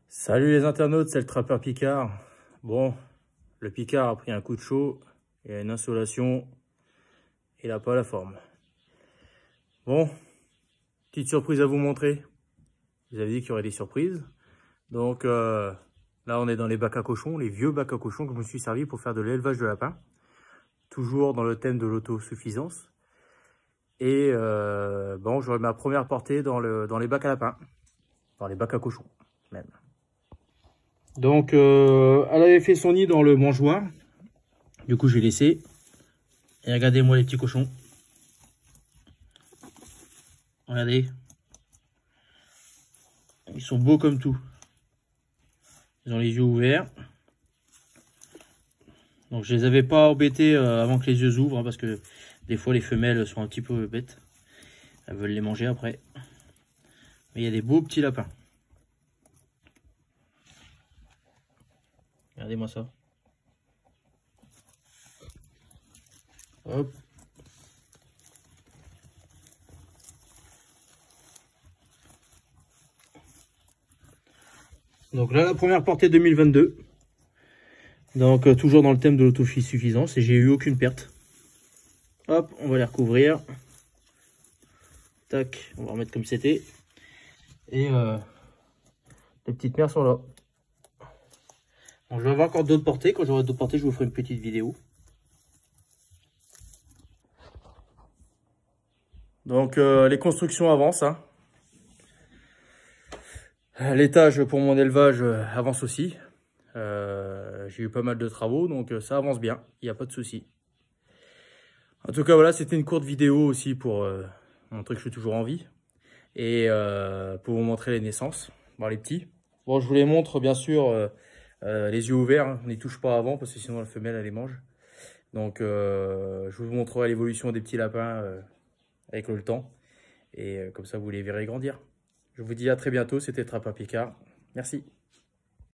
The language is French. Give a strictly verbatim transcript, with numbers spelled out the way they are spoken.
Salut les internautes, c'est le trappeur Picard. Bon, le Picard a pris un coup de chaud, il a une insolation, il n'a pas la forme. Bon, petite surprise à vous montrer. Vous avez dit qu'il y aurait des surprises. Donc euh, là on est dans les bacs à cochons, les vieux bacs à cochons que je me suis servi pour faire de l'élevage de lapins. Toujours dans le thème de l'autosuffisance. Et euh, bon, j'aurai ma première portée dans, le, dans les bacs à lapins. Dans les bacs à cochons même. Donc, euh, elle avait fait son nid dans le mangeoire. Du coup, j'ai laissé. Et regardez-moi les petits cochons. Regardez. Ils sont beaux comme tout. Ils ont les yeux ouverts. Donc, je les avais pas embêtés euh, avant que les yeux ouvrent, hein, parce que des fois, les femelles sont un petit peu bêtes. Elles veulent les manger après. Mais il y a des beaux petits lapins. Regardez-moi ça. Hop. Donc là, la première portée deux mille vingt-deux. Donc euh, toujours dans le thème de l'autosuffisance et j'ai eu aucune perte. Hop, on va les recouvrir. Tac, on va remettre comme c'était. Et euh, les petites mères sont là. Bon, je vais avoir encore d'autres portées. Quand j'aurai d'autres portées, je vous ferai une petite vidéo. Donc euh, les constructions avancent. Hein. L'étage pour mon élevage avance aussi. Euh, J'ai eu pas mal de travaux, donc ça avance bien. Il n'y a pas de souci. En tout cas, voilà, c'était une courte vidéo aussi pour euh, montrer que je suis toujours en vie. Et euh, pour vous montrer les naissances, bon, les petits. Bon, je vous les montre bien sûr euh, euh, les yeux ouverts, hein. On n'y touche pas avant parce que sinon la femelle elle les mange. Donc euh, je vous montrerai l'évolution des petits lapins euh, avec le temps. Et euh, comme ça vous les verrez grandir. Je vous dis à très bientôt, c'était Trappeur Picard. Merci.